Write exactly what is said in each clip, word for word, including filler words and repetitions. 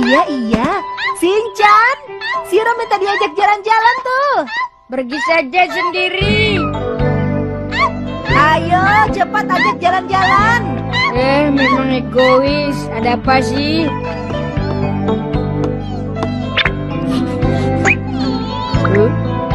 Iya, iya. Shinchan, Shiro minta diajak jalan-jalan tuh. Pergi saja sendiri. Ayo, cepat ajak jalan-jalan. Eh, memang egois. Ada apa sih? Huh?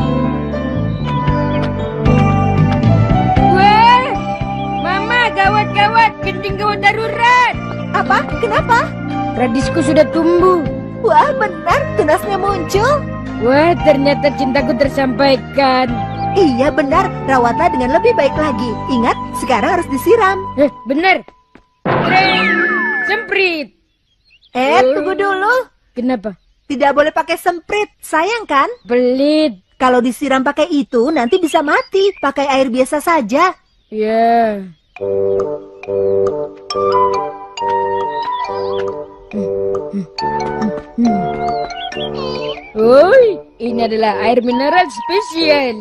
Wah, Mama, gawat-gawat. Genting gawat darurat. Apa? Kenapa? Radisku sudah tumbuh. Wah, benar. Tunasnya muncul. Wah, ternyata cintaku tersampaikan. Iya, benar. Rawatlah dengan lebih baik lagi. Ingat, sekarang harus disiram. Eh, benar. Tring, semprit. Eh, tunggu dulu. Kenapa? Tidak boleh pakai semprit. Sayang kan? Pelit. Kalau disiram pakai itu, nanti bisa mati. Pakai air biasa saja. Ya. Oi, ini adalah air mineral spesial.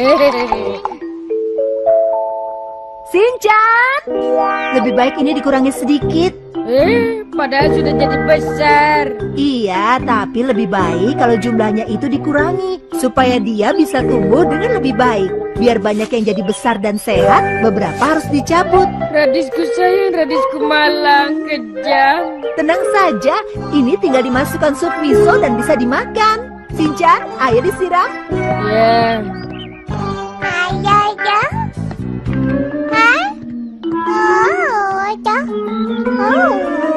Shinchan, lebih baik ini dikurangi sedikit. Eh, padahal sudah jadi besar. Iya, tapi lebih baik kalau jumlahnya itu dikurangi supaya dia bisa tumbuh dengan lebih baik. Biar banyak yang jadi besar dan sehat, beberapa harus dicabut. Radisku sayang, radisku malang, kejam. Tenang saja, ini tinggal dimasukkan sup miso dan bisa dimakan. Shinchan, ayo disiram. Ya. Ayo, ayo. Hah? Oh, ayo. Oh.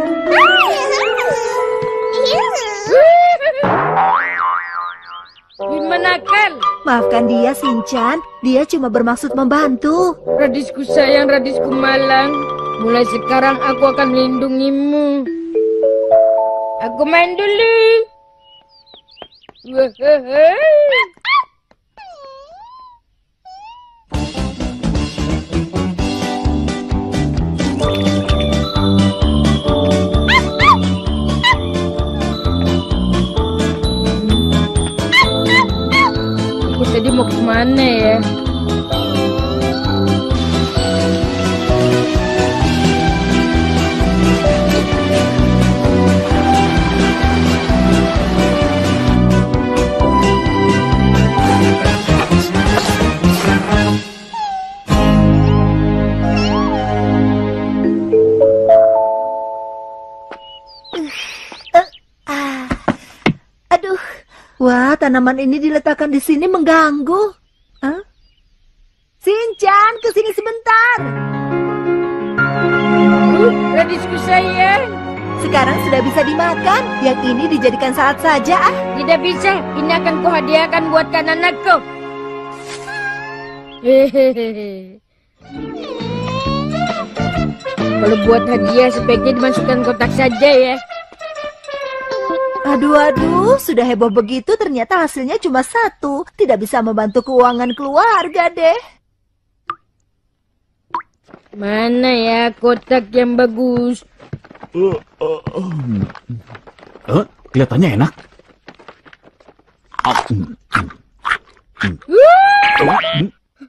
Gimana kan? Maafkan dia, Shinchan. Dia cuma bermaksud membantu. Radisku sayang, radisku malang. Mulai sekarang aku akan melindungimu. Aku main dulu. Wahaha. Aku tadi mau kemana ya? Aduh, wah, tanaman ini diletakkan di sini mengganggu. Hah? Shinchan, ke sini sebentar. Uh, radisku sayang. Sekarang sudah bisa dimakan. Yang ini dijadikan salad saja, ah. Tidak bisa, ini akan kuhadiahkan buatkan anakku. Hehehe. Kalau buat hadiah sebaiknya dimasukkan kotak saja ya. Aduh, aduh, sudah heboh begitu ternyata hasilnya cuma satu. Tidak bisa membantu keuangan keluarga deh. Mana ya kotak yang bagus? Uh, uh, uh. Uh, kelihatannya enak. Uh, mm, mm, mm. Uh, mm.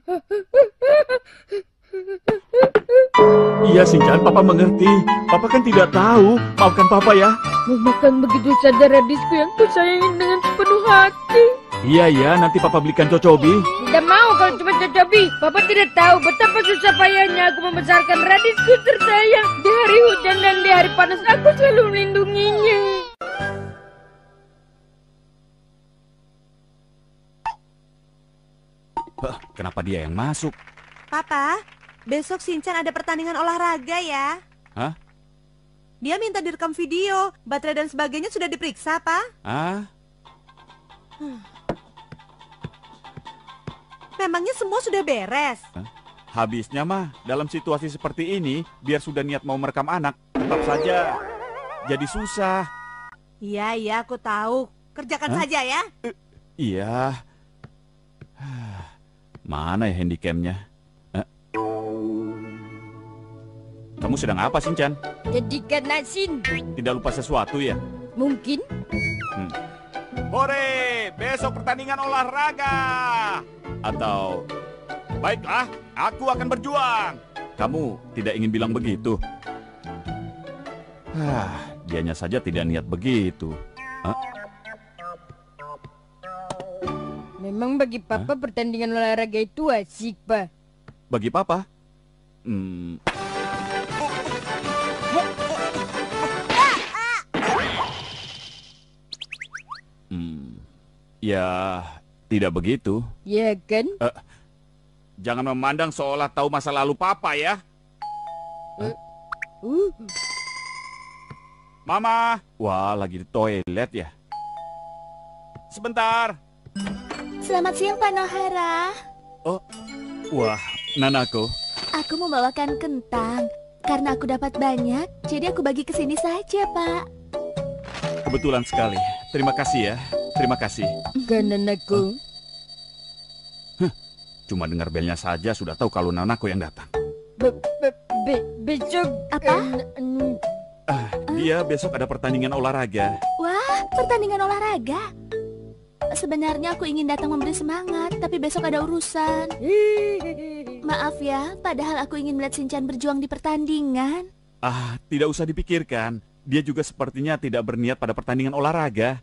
Iya, Shinchan, Papa mengerti. Papa kan tidak tahu. Maafkan Papa ya. Memakan begitu saja radisku yang kusayangi dengan sepenuh hati. Iya, iya, nanti Papa belikan cocobi. Tidak mau kalau cuma cocobi. Papa tidak tahu betapa susah payahnya aku membesarkan radisku tersayang. Di hari hujan dan di hari panas aku selalu melindunginya. Huh, kenapa dia yang masuk? Papa, besok Shinchan ada pertandingan olahraga ya. Hah? Dia minta direkam video, baterai dan sebagainya sudah diperiksa, Pak. Ah? Memangnya semua sudah beres? Hah? Habisnya mah, dalam situasi seperti ini, biar sudah niat mau merekam anak, tetap saja jadi susah. Iya, iya, aku tahu. Kerjakan Hah? saja ya. Uh, iya. Mana ya handycamnya? Eh? Kamu sedang apa, Shinchan? Jadikan asin. Tidak lupa sesuatu ya? Mungkin. Hmm. Hore, besok pertandingan olahraga. Atau, baiklah, aku akan berjuang. Kamu tidak ingin bilang begitu? Ah, Dianya saja tidak niat begitu. Hah? Memang bagi Papa pertandingan olahraga itu asik, Pak. Bagi Papa? Hmm. Hmm. Ya, tidak begitu. Ya kan? Uh, jangan memandang seolah tahu masa lalu Papa ya. Uh. Mama, wah lagi di toilet ya. Sebentar. Selamat siang, Pak Nohara. Oh, wah, Nanako. Aku membawakan kentang. Karena aku dapat banyak, jadi aku bagi ke sini saja, Pak. Kebetulan sekali. Terima kasih ya. Terima kasih. Kanan aku. Huh, cuma dengar belnya saja sudah tahu kalau Nanako yang datang. Be be be besok Apa? Uh, Ah, dia besok ada pertandingan olahraga. Wah, pertandingan olahraga. Sebenarnya aku ingin datang memberi semangat, tapi besok ada urusan. Maaf ya, padahal aku ingin melihat Shinchan berjuang di pertandingan. Ah, tidak usah dipikirkan. Dia juga sepertinya tidak berniat pada pertandingan olahraga.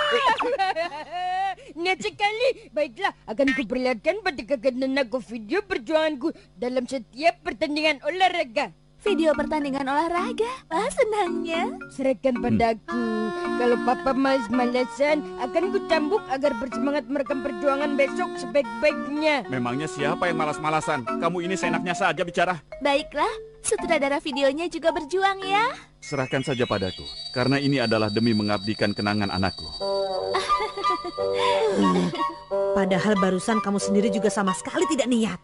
Niat sekali. Baiklah, akan kuperlihatkan pada kekanan aku video perjuanganku dalam setiap pertandingan olahraga. Video pertandingan olahraga? Wah, senangnya. Serahkan padaku. Kalau Papa malas-malasan, akan kucambuk agar bersemangat merekam perjuangan besok sebaik-baiknya. Memangnya siapa yang malas-malasan? Kamu ini seenaknya saja bicara. Baiklah, sutradara videonya juga berjuang ya. Serahkan saja padaku, karena ini adalah demi mengabdikan kenangan anakku. Padahal barusan kamu sendiri juga sama sekali tidak niat.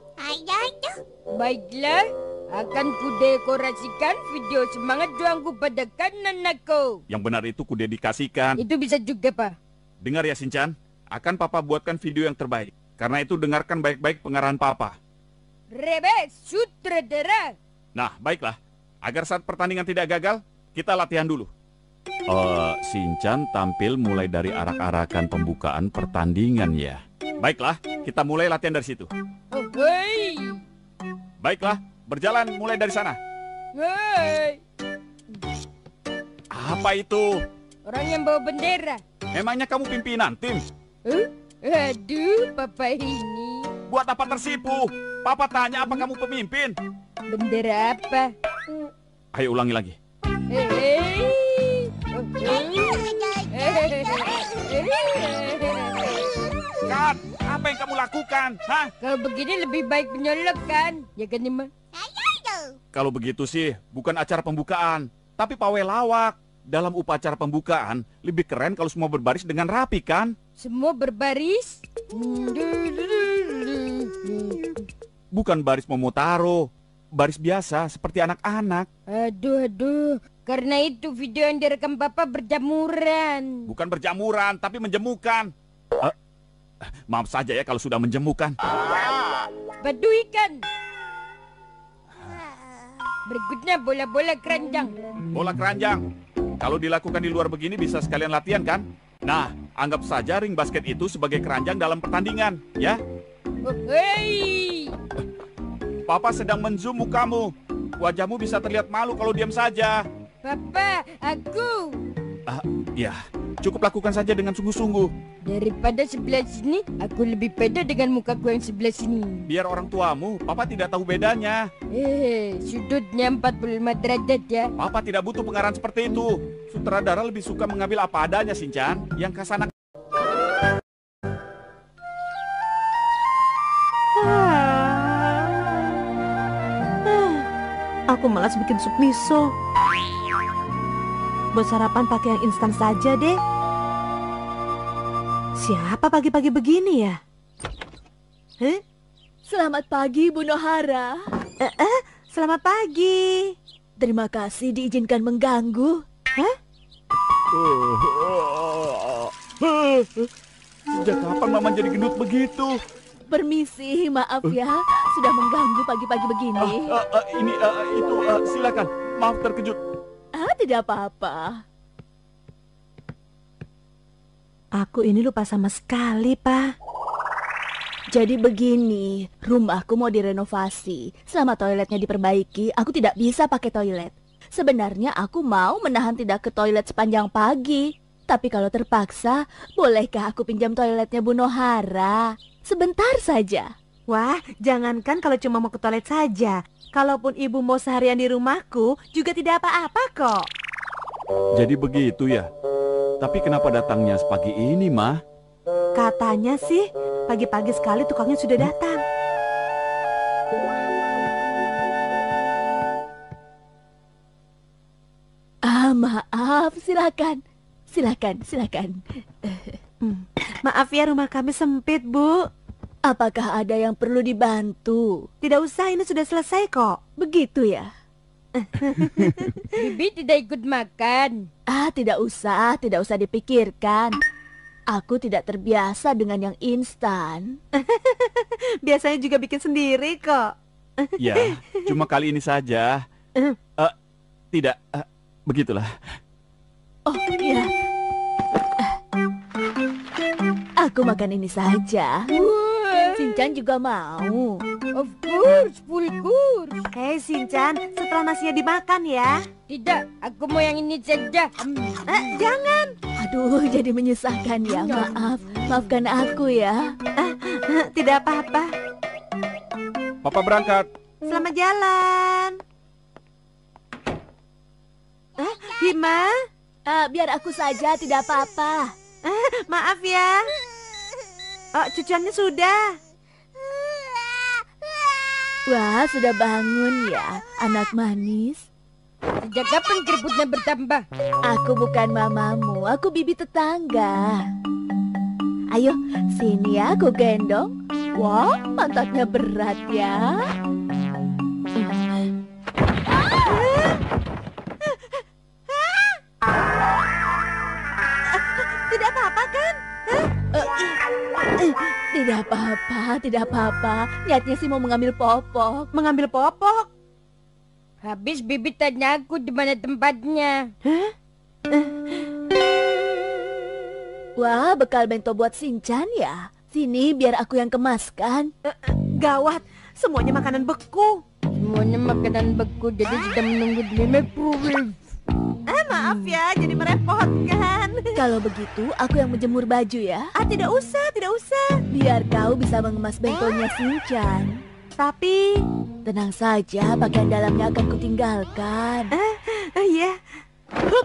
Baiklah, akan kudekorasikan video semangat juangku pada kanan aku. Yang benar itu kudedikasikan. Itu bisa juga, Pak. Dengar ya, Shinchan. Akan Papa buatkan video yang terbaik. Karena itu dengarkan baik-baik pengarahan Papa. Rebes, sutradara. Nah, baiklah. Agar saat pertandingan tidak gagal, kita latihan dulu. Uh, Shinchan tampil mulai dari arak-arakan pembukaan pertandingan ya. Baiklah, kita mulai latihan dari situ. Oh, hei. Baiklah, berjalan mulai dari sana. Hei. Apa itu? Orang yang bawa bendera. Emangnya kamu pimpinan tim? Huh? Aduh, Papa ini. Buat apa tersipu? Papa tanya apa kamu pemimpin? Bendera apa? Ayo ulangi lagi. Hei. Oh, hei. Kat, apa yang kamu lakukan? Hah? Kalau begini lebih baik menyolok kan? Ya kan, Ima? Kalau begitu sih, bukan acara pembukaan, tapi pawai lawak. Dalam upacara pembukaan, lebih keren kalau semua berbaris dengan rapi, kan? Semua berbaris? Bukan baris Momotaro, baris biasa, seperti anak-anak. Aduh, aduh. Karena itu video yang direkam Papa berjamuran. Bukan berjamuran, tapi menjemukan. Uh, maaf saja ya kalau sudah menjemukan. Badui kan? Berikutnya bola-bola keranjang. Bola keranjang. Kalau dilakukan di luar begini bisa sekalian latihan kan? Nah, anggap saja ring basket itu sebagai keranjang dalam pertandingan, ya? Oh, hei. Papa sedang menzoom mukamu. Wajahmu bisa terlihat malu kalau diam saja. Papa, aku. Ah, ya, cukup lakukan saja dengan sungguh-sungguh. Daripada sebelah sini, aku lebih pede dengan mukaku yang sebelah sini. Biar orang tuamu, Papa tidak tahu bedanya. Eh, sudutnya empat puluh lima derajat ya. Papa tidak butuh pengarahan seperti itu. Sutradara lebih suka mengambil apa adanya, Shinchan. Yang kasana. Aku malas bikin sup miso. Buat sarapan pakai yang instan saja deh. Siapa pagi-pagi begini ya? Heh? Selamat pagi, Bu Nohara. Eh, eh, selamat pagi. Terima kasih diizinkan mengganggu. Hah? Sejak kapan Mama jadi gendut begitu? Permisi, maaf ya, sudah mengganggu pagi-pagi begini. Ah, ah, ah, ini ah, itu ah, silakan. Maaf terkejut. Ah, tidak apa-apa. Aku ini lupa sama sekali, Pak. Jadi begini, rumahku mau direnovasi. Selama toiletnya diperbaiki, aku tidak bisa pakai toilet. Sebenarnya aku mau menahan tidak ke toilet sepanjang pagi. Tapi kalau terpaksa, bolehkah aku pinjam toiletnya Bu Nohara? Sebentar saja. Wah, jangankan kalau cuma mau ke toilet saja. Kalaupun ibu mau seharian di rumahku, juga tidak apa-apa kok. Jadi begitu ya? Tapi kenapa datangnya sepagi ini, Mah? Katanya sih, pagi-pagi sekali tukangnya sudah datang. Ah, maaf, silakan. Silakan, silakan. Hmm. Maaf ya, rumah kami sempit, Bu. Apakah ada yang perlu dibantu? Tidak usah, ini sudah selesai kok. Begitu ya? Bibi tidak ikut makan. Ah, tidak usah, tidak usah dipikirkan. Aku tidak terbiasa dengan yang instan. Biasanya juga bikin sendiri kok. Ya, cuma kali ini saja. Uh, tidak, uh, begitulah. Oh, iya. Aku makan ini saja. Shinchan juga mau. Of course, full course. Hei Shinchan, setelah nasinya dimakan ya. Tidak, aku mau yang ini saja. Eh, jangan. Aduh, jadi menyusahkan ya. Maaf, maafkan aku ya. Eh, tidak apa-apa. Papa berangkat. Selamat jalan. Eh, Hima? Ah, biar aku saja, tidak apa-apa. Eh, maaf ya. Oh, cuciannya sudah. Wah, sudah bangun ya, anak manis. Sejak kapan keriputnya bertambah? Aku bukan mamamu, aku bibi tetangga. Ayo, sini ya, aku gendong. Wah, pantatnya berat ya. Tidak apa-apa kan? Tidak apa-apa, tidak apa-apa. Niatnya sih mau mengambil popok. Mengambil popok? Habis Bibi tanya aku di mana tempatnya. Hah? Wah, bekal bento buat Shinchan ya. Sini biar aku yang kemaskan. Gawat, semuanya makanan beku. Semuanya makanan beku, jadi sedang menunggu di microwave. Eh, maaf ya, jadi merepotkan. Kalau begitu, aku yang menjemur baju ya. Ah, tidak usah, tidak usah. Biar kau bisa mengemas bentonya Shinchan. Tapi, Tenang saja, pakaian dalamnya akan kutinggalkan. eh, eh, ya. Hup.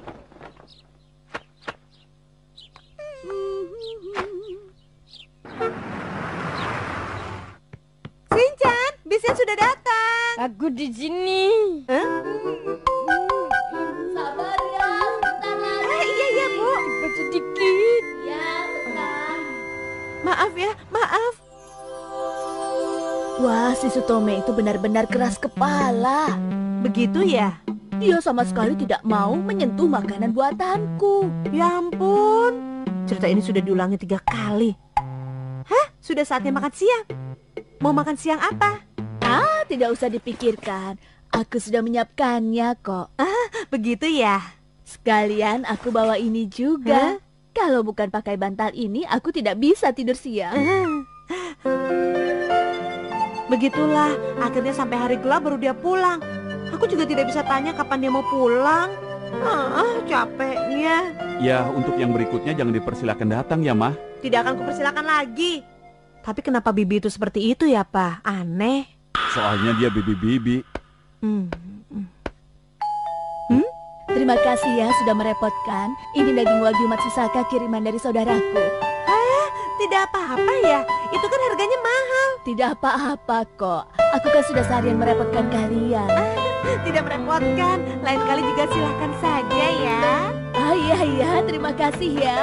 Shinchan, bisnya sudah datang. Aku di sini. Hah? Sabar ya, sebentar lagi. Eh, iya, iya, Bu. Cepat sedikit. Ya, tenang. Maaf ya, maaf. Wah, si Sutome itu benar-benar keras kepala. Begitu ya? Dia sama sekali tidak mau menyentuh makanan buatanku. Ya ampun. Cerita ini sudah diulangi tiga kali. Hah? Sudah saatnya makan siang. Mau makan siang apa? Ah, tidak usah dipikirkan. Aku sudah menyiapkannya kok. Begitu ya? Sekalian aku bawa ini juga. Kalau bukan pakai bantal ini, aku tidak bisa tidur siang. Begitulah, akhirnya sampai hari gelap baru dia pulang. Aku juga tidak bisa tanya kapan dia mau pulang. Ah, capeknya. Ya, untuk yang berikutnya jangan dipersilakan datang ya, Mah. Tidak akan kupersilakan lagi. Tapi kenapa Bibi itu seperti itu ya, Pak? Aneh. Soalnya dia bibi-bibi. Hmm. Terima kasih ya sudah merepotkan. Ini daging wagyu Matsusaka kiriman dari saudaraku. Tidak apa-apa ya. Itu kan harganya mahal. Tidak apa-apa kok. Aku kan sudah seharian merepotkan kalian. Tidak merepotkan. Lain kali juga silahkan saja ya. Ah iya iya, terima kasih ya.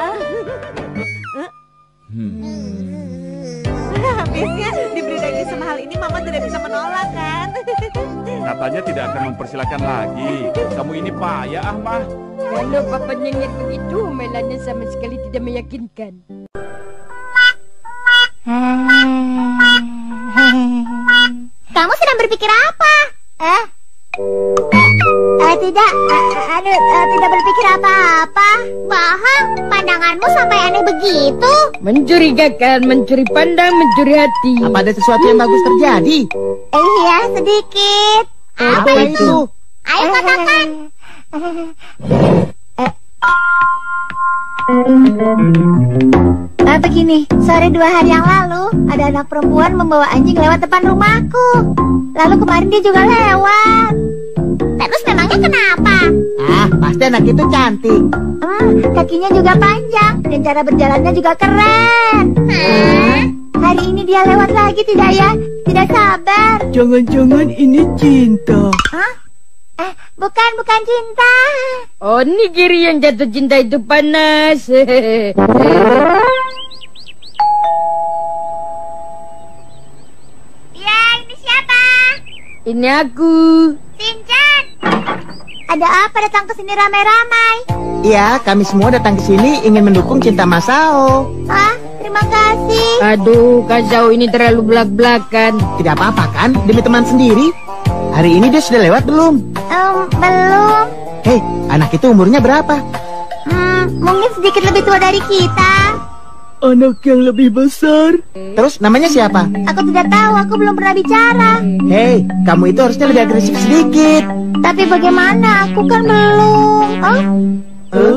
Hmm. Habisnya diberi daging semahal ini Mama tidak bisa menolak kan? Katanya tidak akan mempersilakan lagi. Kamu ini payah, ah, Mah. Kalau papa nyengir begitu, melannya sama sekali tidak meyakinkan. Kamu sedang berpikir apa? Eh? Eh, tidak, eh, anu, eh, tidak berpikir apa-apa. Bahang, pandanganmu sampai aneh begitu. Mencurigakan, mencuri pandang, mencuri hati. Apa ada sesuatu yang bagus terjadi? Iya, sedikit. Apa itu? Ayo katakan. Ah, begini, sore dua hari yang lalu ada anak perempuan membawa anjing lewat depan rumahku. Lalu kemarin dia juga lewat. Terus memangnya kenapa? Ah, pasti anak itu cantik. Hmm, kakinya juga panjang dan cara berjalannya juga keren. Hmm? Hari ini dia lewat lagi tidak ya? Tidak sabar. Jangan-jangan ini cinta. Hah? Eh, bukan, bukan cinta. Oh, ini Giri yang jatuh cinta itu panas. Ya, ini siapa? Ini aku. Shinchan. Ada apa datang ke sini ramai-ramai? Iya, kami semua datang ke sini ingin mendukung cinta Masao. Ah, terima kasih. Aduh, Kak Zhao ini terlalu belak-belakan. Tidak apa-apa kan, demi teman sendiri. Hari ini dia sudah lewat belum? Um, belum. Hei, anak itu umurnya berapa? Hmm, mungkin sedikit lebih tua dari kita. Anak yang lebih besar. Terus namanya siapa? Aku tidak tahu, aku belum pernah bicara. Hei, kamu itu harusnya lebih agresif sedikit. Tapi bagaimana? Aku kan belum. Oh? Huh?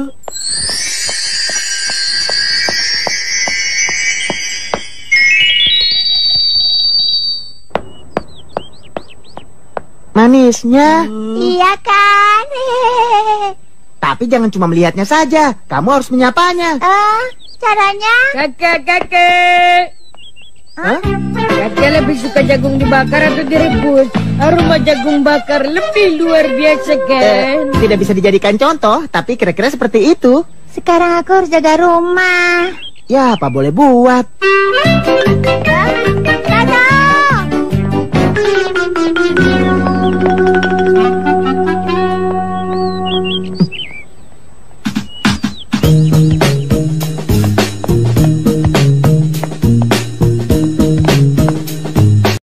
Manisnya. Iya kan? Tapi jangan cuma melihatnya saja. Kamu harus menyapanya. Ah, caranya? Kakak, kakak. Hah? Kakak lebih suka jagung dibakar atau direbus? Aroma jagung bakar lebih luar biasa kan? Eh, tidak bisa dijadikan contoh, tapi kira-kira seperti itu. Sekarang aku harus jaga rumah. Ya, apa boleh buat. Ah,